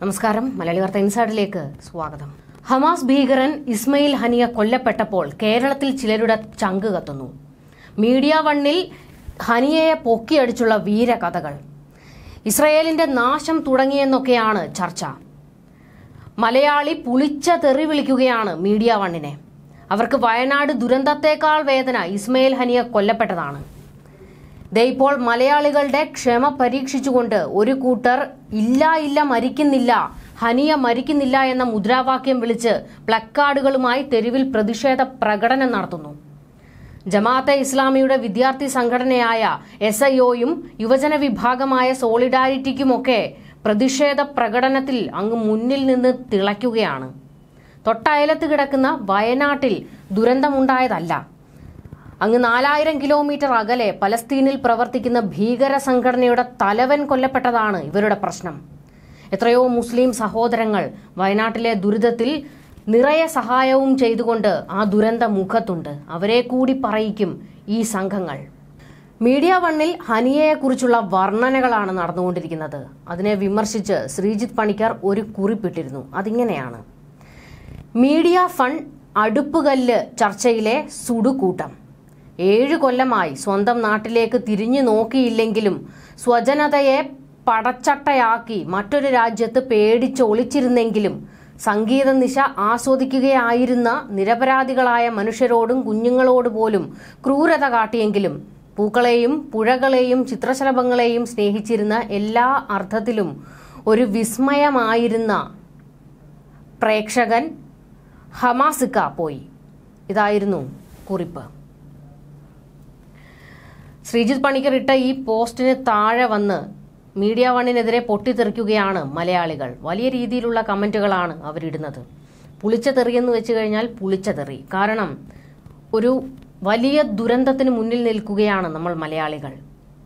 നമസ്കാരം. മലയാളി വാർത്ത ഇൻസൈഡിലേക്ക് സ്വാഗതം. ഹമാസ് ഭീകരൻ ഇസ്മയിൽ ഹനിയ കൊല്ലപ്പെട്ടപ്പോൾ കേരളത്തിൽ ചിലരുടെ ചങ്ക് കത്തുന്നു. മീഡിയ വണ്ണിൽ ഹനിയയെ പൊക്കിയടിച്ചുള്ള വീരകഥകൾ, ഇസ്രയേലിന്റെ നാശം തുടങ്ങിയെന്നൊക്കെയാണ് ചർച്ച. മലയാളി പുളിച്ച തെറി വിളിക്കുകയാണ് മീഡിയ വണ്ണിനെ. അവർക്ക് വയനാട് ദുരന്തത്തെക്കാൾ വേദന ഇസ്മയിൽ ഹനിയ കൊല്ലപ്പെട്ടതാണ്. ഇപ്പോൾ മലയാളികളുടെ ക്ഷമ പരീക്ഷിച്ചുകൊണ്ട് ഒരു കൂട്ടർ ഇല്ല മരിക്കുന്നില്ല, ഹനിയ മരിക്കുന്നില്ല എന്ന മുദ്രാവാക്യം വിളിച്ച് പ്ലക്കാർഡുകളുമായി തെരുവിൽ പ്രതിഷേധ പ്രകടനം നടത്തുന്നു. ജമാഅത്തെ ഇസ്ലാമിയുടെ വിദ്യാർത്ഥി സംഘടനയായ SIOയും യുവജന വിഭാഗമായ സോളിഡാരിറ്റിക്കുമൊക്കെ പ്രതിഷേധ പ്രകടനത്തിൽ അങ്ങ് മുന്നിൽ നിന്ന് തിളയ്ക്കുകയാണ്. തൊട്ടയലത്ത് കിടക്കുന്ന വയനാട്ടിൽ ദുരന്തമുണ്ടായതല്ല, അങ്ങ് 4000 കിലോമീറ്റർ അകലെ പലസ്തീനിൽ പ്രവർത്തിക്കുന്ന ഭീകര സംഘടനയുടെ തലവൻ കൊല്ലപ്പെട്ടതാണ് ഇവരുടെ പ്രശ്നം. എത്രയോ മുസ്ലിം സഹോദരങ്ങൾ വയനാട്ടിലെ ദുരിതത്തിൽ നിറയെ സഹായവും ചെയ്തുകൊണ്ട് ആ ദുരന്ത മുഖത്തുണ്ട്. അവരെ കൂടി പറയിക്കും ഈ സംഘങ്ങൾ. മീഡിയ വണ്ണിൽ ഹനിയയെക്കുറിച്ചുള്ള വർണ്ണനകളാണ് നടന്നുകൊണ്ടിരിക്കുന്നത്. അതിനെ വിമർശിച്ച് ശ്രീജിത്ത് പണിക്കർ ഒരു കുറിപ്പിട്ടിരുന്നു. അതിങ്ങനെയാണ്: മീഡിയ ഫണ്ട് അടുപ്പുകല്ല് ചർച്ചയിലെ സുടുകൂട്ടം. 7 കൊല്ലമായി സ്വന്തം നാട്ടിലേക്ക് തിരിഞ്ഞു നോക്കിയില്ലെങ്കിലും സ്വജനതയെ പടച്ചട്ടയാക്കി മറ്റൊരു രാജ്യത്ത് പേടിച്ചൊളിച്ചിരുന്നെങ്കിലും സംഗീത നിശ ആസ്വദിക്കുകയായിരുന്ന നിരപരാധികളായ മനുഷ്യരോടും കുഞ്ഞുങ്ങളോട് പോലും ക്രൂരത കാട്ടിയെങ്കിലും പൂക്കളെയും പുഴകളെയും ചിത്രശലഭങ്ങളെയും സ്നേഹിച്ചിരുന്ന എല്ലാ അർത്ഥത്തിലും ഒരു വിസ്മയമായിരുന്ന പ്രേക്ഷകൻ ഹമാസിക്ക പോയി. ഇതായിരുന്നു കുറിപ്പ്. ശ്രീജിത്ത് പണിക്കർ ഇട്ട ഈ പോസ്റ്റിന് താഴെ വന്ന് മീഡിയ വണ്ണിനെതിരെ പൊട്ടിത്തെറിക്കുകയാണ് മലയാളികൾ. വലിയ രീതിയിലുള്ള കമന്റുകളാണ് അവരിടുന്നത്. പുളിച്ച തെറിയെന്ന് വെച്ച് കഴിഞ്ഞാൽ പുളിച്ച തെറി. കാരണം ഒരു വലിയ ദുരന്തത്തിന് മുന്നിൽ നിൽക്കുകയാണ് നമ്മൾ മലയാളികൾ.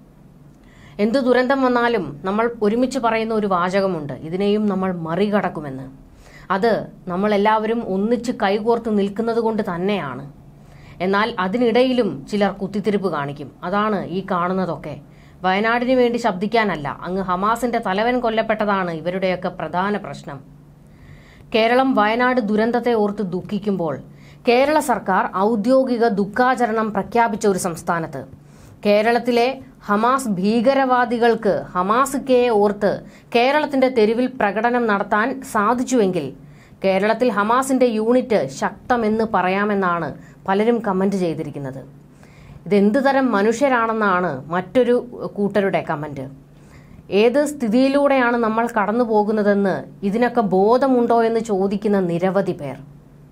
എന്ത് ദുരന്തം വന്നാലും നമ്മൾ ഒരുമിച്ച് പറയുന്ന ഒരു വാചകമുണ്ട്: ഇതിനെയും നമ്മൾ മറികടക്കുമെന്ന്. അത് നമ്മളെല്ലാവരും ഒന്നിച്ച് കൈകോർത്ത് നിൽക്കുന്നത് കൊണ്ട് തന്നെയാണ്. എന്നാൽ അതിനിടയിലും ചിലർ കുത്തിത്തിരിപ്പ് കാണിക്കും. അതാണ് ഈ കാണുന്നതൊക്കെ. വയനാടിന് വേണ്ടി ശബ്ദിക്കാനല്ല, അങ്ങ് ഹമാസിന്റെ തലവൻ കൊല്ലപ്പെട്ടതാണ് ഇവരുടെയൊക്കെ പ്രധാന പ്രശ്നം. കേരളം വയനാട് ദുരന്തത്തെ ഓർത്ത് ദുഃഖിക്കുമ്പോൾ കേരള സർക്കാർ ഔദ്യോഗിക ദുഃഖാചരണം പ്രഖ്യാപിച്ച ഒരു സംസ്ഥാനത്ത് കേരളത്തിലെ ഹമാസ് ഭീകരവാദികൾക്ക് ഹമാസിക്കയെ ഓർത്ത് കേരളത്തിന്റെ തെരുവിൽ പ്രകടനം നടത്താൻ സാധിച്ചുവെങ്കിൽ കേരളത്തിൽ ഹമാസിന്റെ യൂണിറ്റ് ശക്തമെന്ന് പറയാമെന്നാണ് പലരും കമന്റ് ചെയ്തിരിക്കുന്നത്. ഇതെന്ത് തരം മനുഷ്യരാണെന്നാണ് മറ്റൊരു കൂട്ടരുടെ കമന്റ്. ഏത് സ്ഥിതിയിലൂടെയാണ് നമ്മൾ കടന്നു പോകുന്നതെന്ന് ഇതിനൊക്കെ ബോധമുണ്ടോ എന്ന് ചോദിക്കുന്ന നിരവധി പേർ.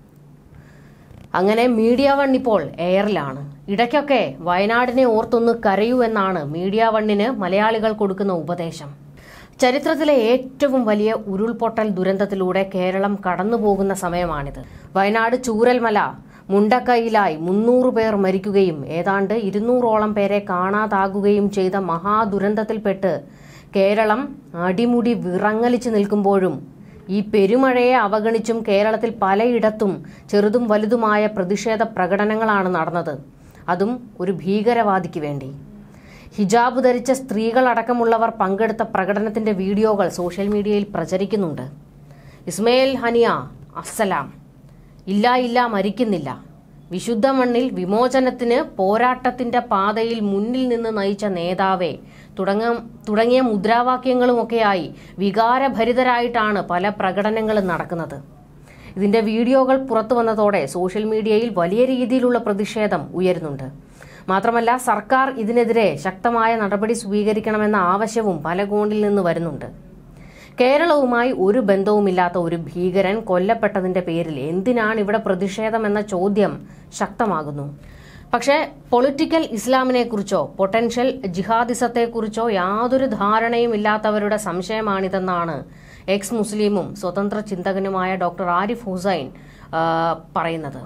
അങ്ങനെ മീഡിയ വൺ ഇപ്പോൾ എയറിലാണ്. ഇടയ്ക്കൊക്കെ വയനാടിനെ ഓർത്തൊന്ന് കരയൂ എന്നാണ് മീഡിയ വണ്ണിന് മലയാളികൾ കൊടുക്കുന്ന ഉപദേശം. ചരിത്രത്തിലെ ഏറ്റവും വലിയ ഉരുൾപൊട്ടൽ ദുരന്തത്തിലൂടെ കേരളം കടന്നുപോകുന്ന സമയമാണിത്. വയനാട് ചൂരൽമല മുണ്ടക്കൈയിലായി 300 പേർ മരിക്കുകയും ഏതാണ്ട് 200ഓളം പേരെ കാണാതാകുകയും ചെയ്ത മഹാദുരന്തത്തിൽപ്പെട്ട് കേരളം അടിമുടി വിറങ്ങലിച്ചു നിൽക്കുമ്പോഴും ഈ പെരുമഴയെ അവഗണിച്ചും കേരളത്തിൽ പലയിടത്തും ചെറുതും വലുതുമായ പ്രതിഷേധ പ്രകടനങ്ങളാണ് നടന്നത്. അതും ഒരു ഭീകരവാദിക്ക് വേണ്ടി. ഹിജാബ് ധരിച്ച സ്ത്രീകളടക്കമുള്ളവർ പങ്കെടുത്ത പ്രകടനത്തിന്റെ വീഡിയോകൾ സോഷ്യൽ മീഡിയയിൽ പ്രചരിക്കുന്നുണ്ട്. ഇസ്മയിൽ ഹനിയ അസ്സലാം, ഇല്ല മരിക്കുന്നില്ല, വിശുദ്ധ മണ്ണിൽ വിമോചനത്തിന് പോരാട്ടത്തിന്റെ പാതയിൽ മുന്നിൽ നിന്ന് നയിച്ച നേതാവേ തുടങ്ങിയ മുദ്രാവാക്യങ്ങളുമൊക്കെയായി വികാരഭരിതരായിട്ടാണ് പല പ്രകടനങ്ങളും നടക്കുന്നത്. ഇതിന്റെ വീഡിയോകൾ പുറത്തു വന്നതോടെ സോഷ്യൽ മീഡിയയിൽ വലിയ രീതിയിലുള്ള പ്രതിഷേധം ഉയരുന്നുണ്ട്. മാത്രമല്ല, സർക്കാർ ഇതിനെതിരെ ശക്തമായ നടപടി സ്വീകരിക്കണമെന്ന ആവശ്യവും പല കോണിൽ നിന്ന് വരുന്നുണ്ട്. കേരളവുമായി ഒരു ബന്ധവുമില്ലാത്ത ഒരു ഭീകരൻ കൊല്ലപ്പെട്ടതിന്റെ പേരിൽ എന്തിനാണ് ഇവിടെ പ്രതിഷേധം എന്ന ചോദ്യം ശക്തമാകുന്നു. പക്ഷേ പൊളിറ്റിക്കൽ ഇസ്ലാമിനെക്കുറിച്ചോ പൊട്ടൻഷ്യൽ ജിഹാദിസത്തെക്കുറിച്ചോ യാതൊരു ധാരണയും ഇല്ലാത്തവരുടെ സംശയമാണിതെന്നാണ് എക്സ് മുസ്ലിമും സ്വതന്ത്ര ചിന്തകനുമായ ഡോക്ടർ ആരിഫ് ഹുസൈൻ പറയുന്നത്.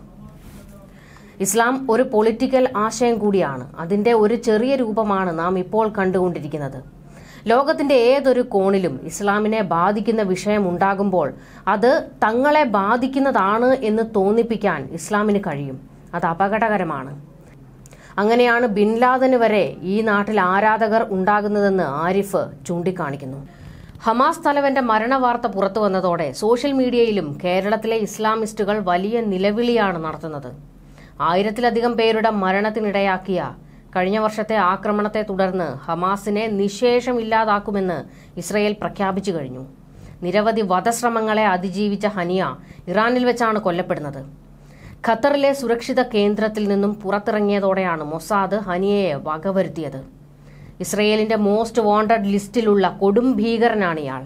ഇസ്ലാം ഒരു പൊളിറ്റിക്കൽ ആശയം കൂടിയാണ്. അതിന്റെ ഒരു ചെറിയ രൂപമാണ് നാം ഇപ്പോൾ കണ്ടുകൊണ്ടിരിക്കുന്നത്. ലോകത്തിന്റെ ഏതൊരു കോണിലും ഇസ്ലാമിനെ ബാധിക്കുന്ന വിഷയം ഉണ്ടാകുമ്പോൾ അത് തങ്ങളെ ബാധിക്കുന്നതാണ് എന്ന് തോന്നിപ്പിക്കാൻ ഇസ്ലാമിന് കഴിയും. അത് അപകടകരമാണ്. അങ്ങനെയാണ് ബിൻ ലാദന് വരെ ഈ നാട്ടിൽ ആരാധകർ ഉണ്ടാകുന്നതെന്ന് ആരിഫ് ചൂണ്ടിക്കാണിക്കുന്നു. ഹമാസ് തലവന്റെ മരണവാർത്ത പുറത്തു വന്നതോടെ സോഷ്യൽ മീഡിയയിലും കേരളത്തിലെ ഇസ്ലാമിസ്റ്റുകൾ വലിയ നിലവിളിയാണ് നടത്തുന്നത്. 1000-ലധികം പേരുടെ മരണത്തിനിടയാക്കിയ കഴിഞ്ഞ വർഷത്തെ ആക്രമണത്തെ തുടർന്ന് ഹമാസിനെ നിശേഷം ഇല്ലാതാക്കുമെന്ന് ഇസ്രയേൽ പ്രഖ്യാപിച്ചു കഴിഞ്ഞു. നിരവധി വധശ്രമങ്ങളെ അതിജീവിച്ച ഹനിയ ഇറാനിൽ വെച്ചാണ് കൊല്ലപ്പെടുന്നത്. ഖത്തറിലെ സുരക്ഷിത കേന്ദ്രത്തിൽ നിന്നും പുറത്തിറങ്ങിയതോടെയാണ് മൊസാദ് ഹനിയയെ വകവരുത്തിയത്. ഇസ്രയേലിന്റെ മോസ്റ്റ് വാണ്ടഡ് ലിസ്റ്റിലുള്ള കൊടും ഭീകരനാണ് ഇയാൾ.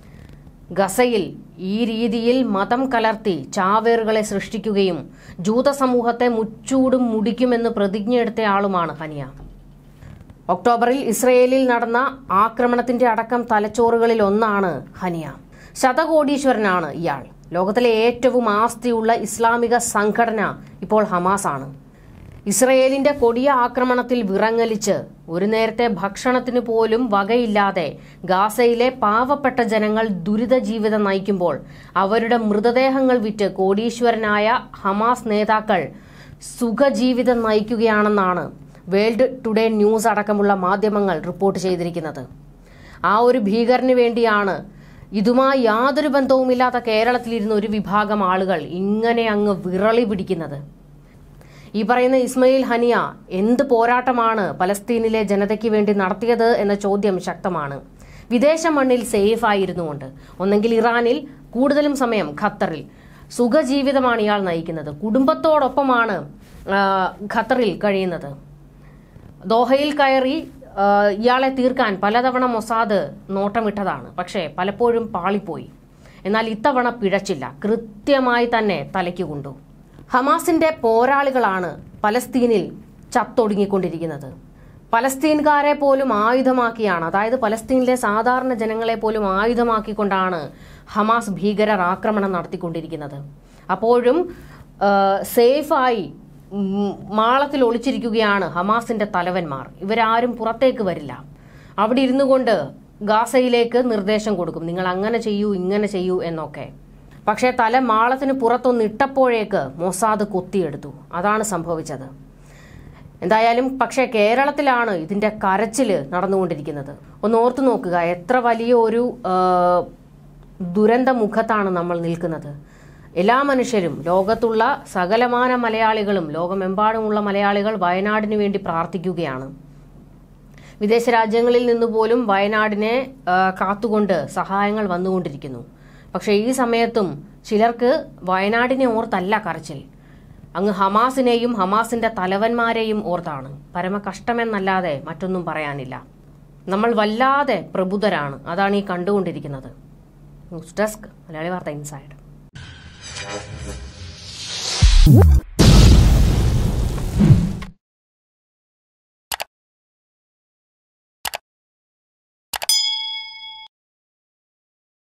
ഗസയിൽ ഈ രീതിയിൽ മതം കലർത്തി ചാവേറുകളെ സൃഷ്ടിക്കുകയും ജൂത സമൂഹത്തെ മുച്ചൂടും മുടിക്കുമെന്ന് പ്രതിജ്ഞയെടുത്തയാളുമാണ് ഹനിയ. ഒക്ടോബറിൽ ഇസ്രയേലിൽ നടന്ന ആക്രമണത്തിന്റെ അടക്കം തലച്ചോറുകളിൽ ഒന്നാണ് ഹനിയ. ശതകോടീശ്വരനാണ് ഇയാൾ. ലോകത്തിലെ ഏറ്റവും ആസ്തിയുള്ള ഇസ്ലാമിക സംഘടന ഇപ്പോൾ ഹമാസ് ആണ്. ഇസ്രയേലിന്റെ കൊടിയ ആക്രമണത്തിൽ വിറങ്ങലിച്ച് ഒരു നേരത്തെ ഭക്ഷണത്തിന് പോലും വകയില്ലാതെ ഗാസയിലെ പാവപ്പെട്ട ജനങ്ങൾ ദുരിത ജീവിതം നയിക്കുമ്പോൾ അവരുടെ മൃതദേഹങ്ങൾ വിറ്റ് കോടീശ്വരനായ ഹമാസ് നേതാക്കൾ സുഖജീവിതം നയിക്കുകയാണെന്നാണ് വേൾഡ് ടുഡേ ന്യൂസ് അടക്കമുള്ള മാധ്യമങ്ങൾ റിപ്പോർട്ട് ചെയ്തിരിക്കുന്നത്. ആ ഒരു ഭീകരന് വേണ്ടിയാണ് ഇതുമായി യാതൊരു ബന്ധവുമില്ലാത്ത കേരളത്തിലിരുന്ന ഒരു വിഭാഗം ആളുകൾ ഇങ്ങനെ അങ്ങ് വിറളി പിടിക്കുന്നത്. ഈ പറയുന്ന ഇസ്മയിൽ ഹനിയ എന്ത് പോരാട്ടമാണ് പലസ്തീനിലെ ജനതയ്ക്ക് വേണ്ടി നടത്തിയത് എന്ന ചോദ്യം ശക്തമാണ്. വിദേശ മണ്ണിൽ സേഫ് ആയിരുന്നുകൊണ്ട് ഒന്നെങ്കിൽ ഇറാനിൽ, കൂടുതലും സമയം ഖത്തറിൽ സുഖജീവിതമാണ് ഇയാൾ നയിക്കുന്നത്. കുടുംബത്തോടൊപ്പമാണ് ഖത്തറിൽ കഴിയുന്നത്. ദോഹയിൽ കയറി ഇയാളെ തീർക്കാൻ പലതവണ മൊസാദ് നോട്ടമിട്ടതാണ്. പക്ഷേ പലപ്പോഴും പാളിപ്പോയി. എന്നാൽ ഇത്തവണ പിഴച്ചില്ല, കൃത്യമായി തന്നെ തലയ്ക്ക് കൊണ്ടു. ഹമാസിന്റെ പോരാളികളാണ് പലസ്തീനിൽ ചത്തൊടുങ്ങിക്കൊണ്ടിരിക്കുന്നത്. പലസ്തീൻകാരെ പോലും ആയുധമാക്കിയാണ്, അതായത് പലസ്തീനിലെ സാധാരണ ജനങ്ങളെ പോലും ആയുധമാക്കിക്കൊണ്ടാണ് ഹമാസ് ഭീകരർ ആക്രമണം നടത്തിക്കൊണ്ടിരിക്കുന്നത്. അപ്പോഴും സേഫായി മാളത്തിൽ ഒളിച്ചിരിക്കുകയാണ് ഹമാസിന്റെ തലവന്മാർ. ഇവരാരും പുറത്തേക്ക് വരില്ല. അവിടെ ഇരുന്നു കൊണ്ട് ഗാസയിലേക്ക് നിർദ്ദേശം കൊടുക്കും, നിങ്ങൾ അങ്ങനെ ചെയ്യൂ, ഇങ്ങനെ ചെയ്യൂ എന്നൊക്കെ. പക്ഷേ തല മാളത്തിന് പുറത്തൊന്നിട്ടപ്പോഴേക്ക് മൊസാദ് കൊത്തിയെടുത്തു. അതാണ് സംഭവിച്ചത്. എന്തായാലും പക്ഷേ കേരളത്തിലാണ് ഇതിന്റെ കരച്ചില് നടന്നുകൊണ്ടിരിക്കുന്നത്. ഒന്ന് ഓർത്തു നോക്കുക, എത്ര വലിയ ഒരു ദുരന്ത മുഖത്താണ് നമ്മൾ നിൽക്കുന്നത്. എല്ലാ മനുഷ്യരും, ലോകത്തുള്ള സകലമാന മലയാളികളും, ലോകമെമ്പാടുമുള്ള മലയാളികൾ വയനാടിന് വേണ്ടി പ്രാർത്ഥിക്കുകയാണ്. വിദേശ രാജ്യങ്ങളിൽ നിന്ന് പോലും വയനാടിനെ കാത്തുകൊണ്ട് സഹായങ്ങൾ വന്നുകൊണ്ടിരിക്കുന്നു. പക്ഷേ ഈ സമയത്തും ചിലർക്ക് വയനാടിനെ ഓർത്തല്ല കരച്ചിൽ, അങ്ങ് ഹമാസിനെയും ഹമാസിന്റെ തലവന്മാരെയും ഓർത്താണ്. പരമ കഷ്ടമെന്നല്ലാതെ മറ്റൊന്നും പറയാനില്ല. നമ്മൾ വല്ലാതെ പ്രബുദ്ധരാണ്, അതാണ് ഈ കണ്ടുകൊണ്ടിരിക്കുന്നത്. ന്യൂസ് ഡെസ്ക്, മലയാളി വാർത്ത ഇൻസൈഡ്.